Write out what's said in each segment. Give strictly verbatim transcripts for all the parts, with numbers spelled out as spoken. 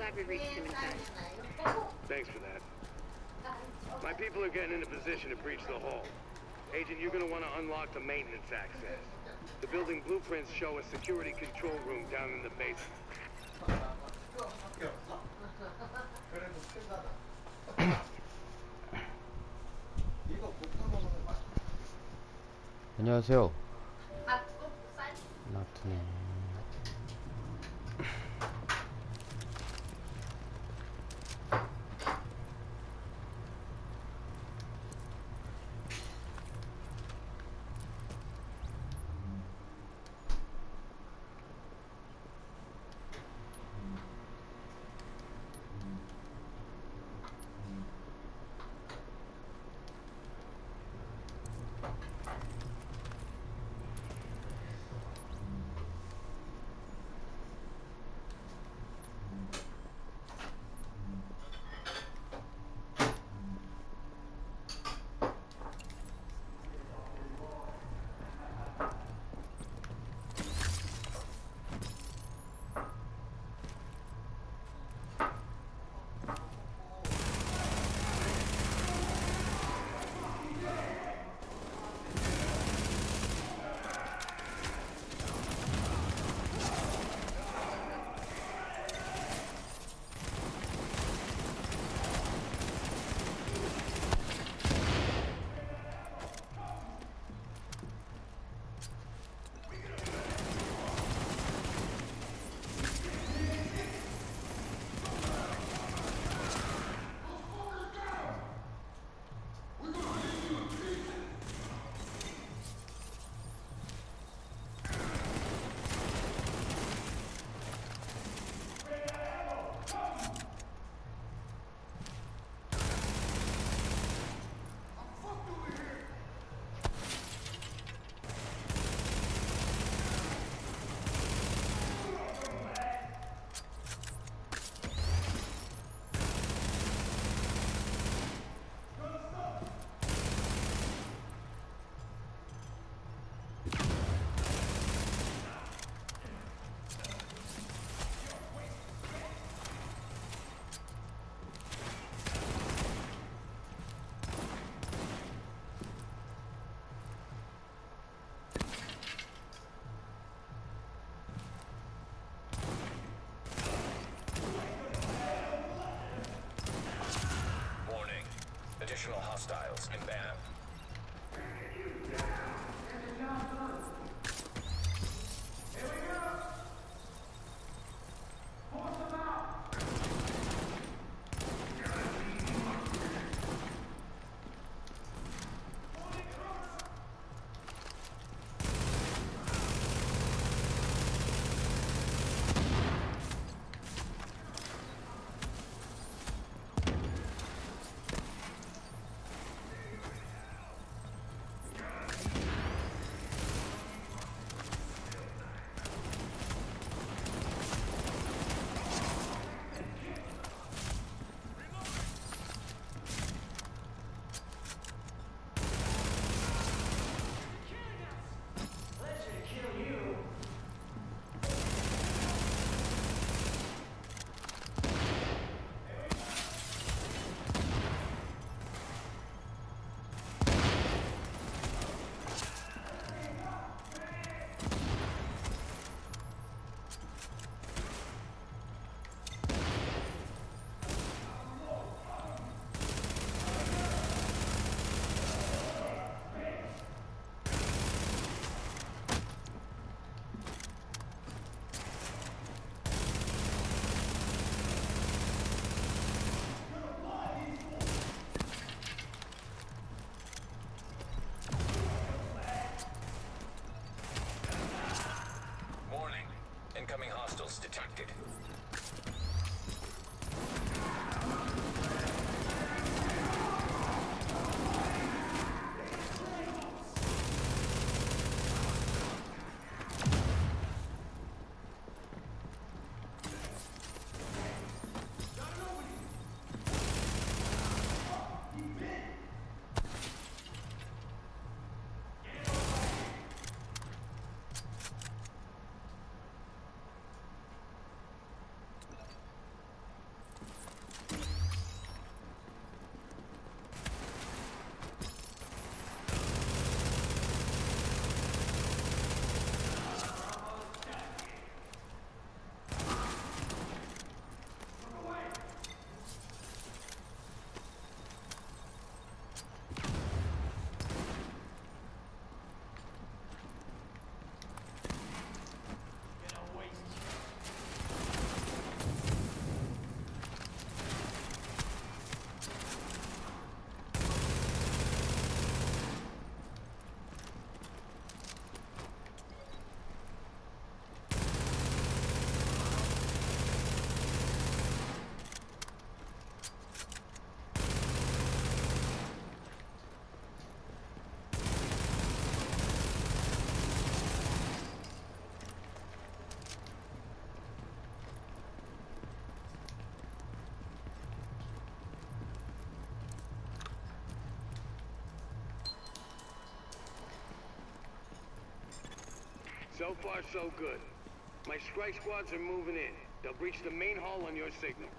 glad we reached him in time. Thanks for that. My people are getting in a position to breach the hull. Agent, you're gonna want to unlock the maintenance access. The building blueprints show a security control room down in the basement. 안녕하세요. 나트네. Additional hostiles inbound. So far, so good. My strike squads are moving in. They'll breach the main hall on your signal.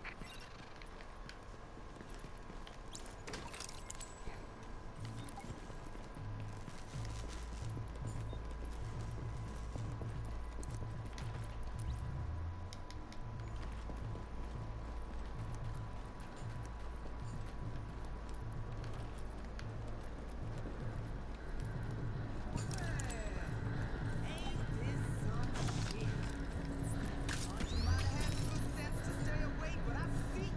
But I see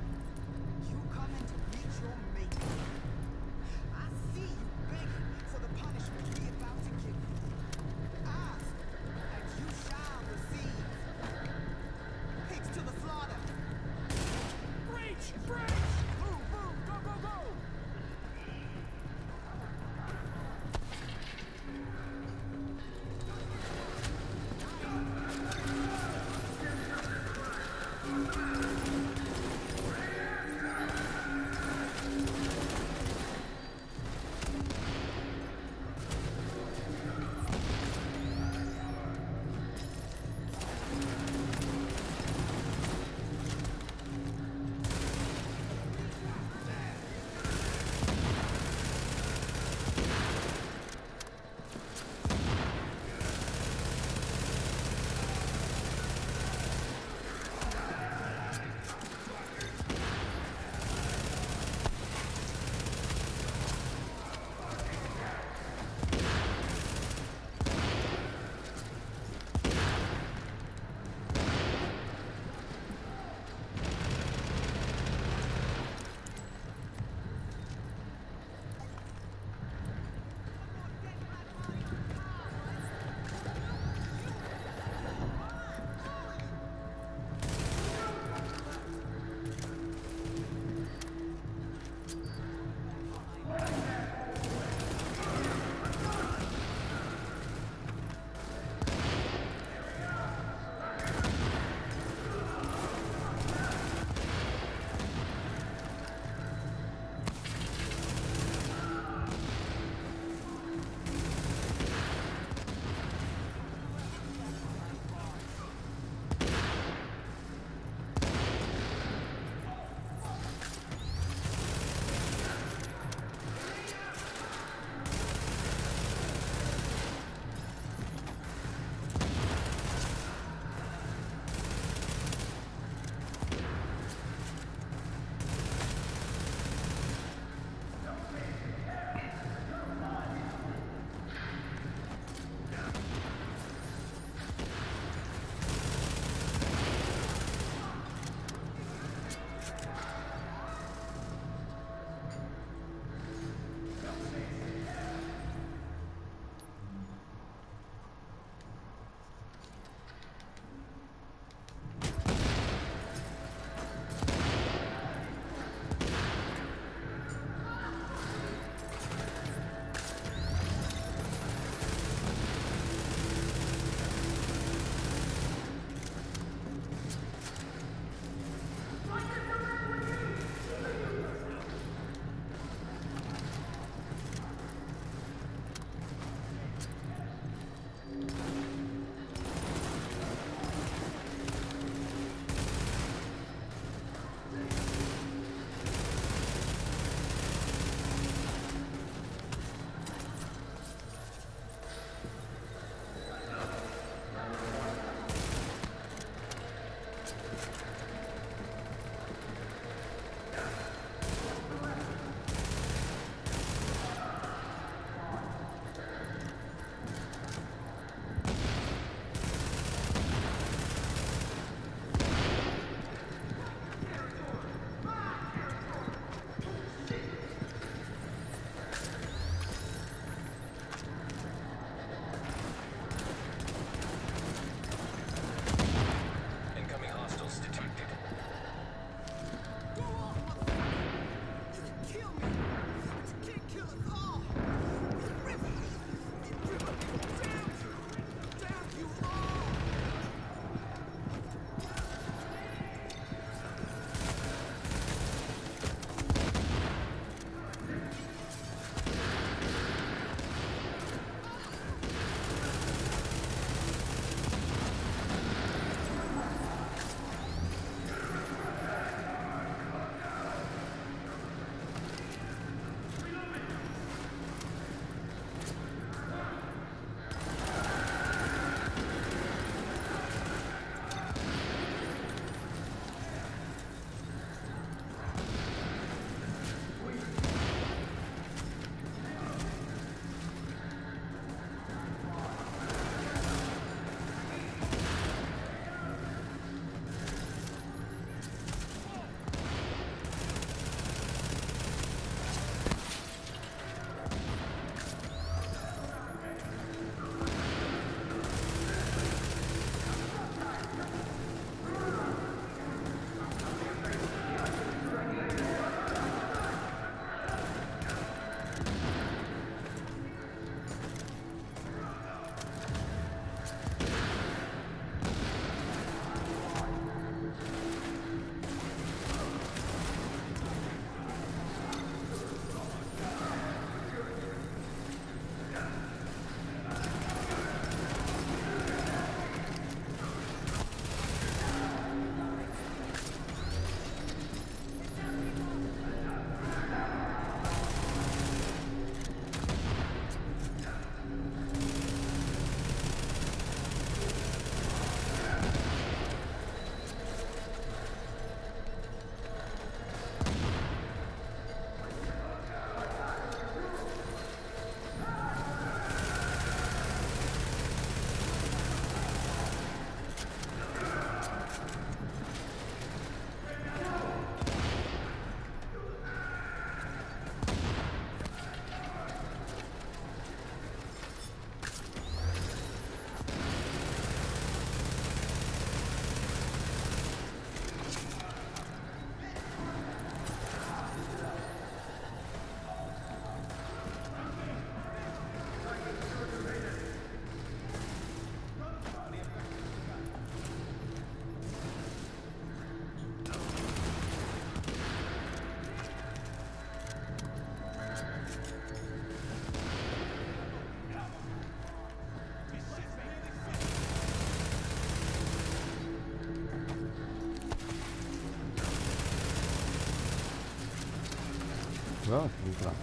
Voilà, donc là.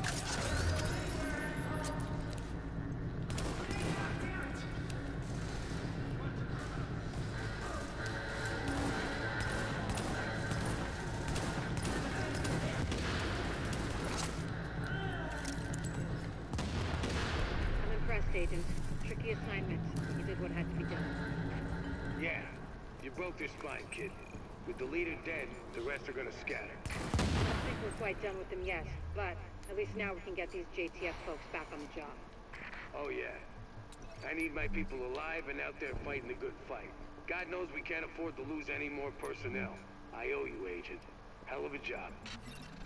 I'm impressed, Agent. Tricky assignment. You did what had to be done. Yeah, you broke their spine, kid. With the leader dead, the rest are gonna scatter. I don't think we're quite done with them yet, but at least now we can get these J T F folks back on the job. Oh yeah. I need my people alive and out there fighting a good fight. God knows we can't afford to lose any more personnel. I owe you, Agent. Hell of a job.